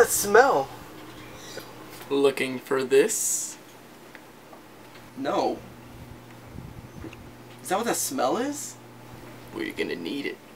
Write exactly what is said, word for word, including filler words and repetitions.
that smell? Looking for this? No. Is that what that smell is? We're gonna need it.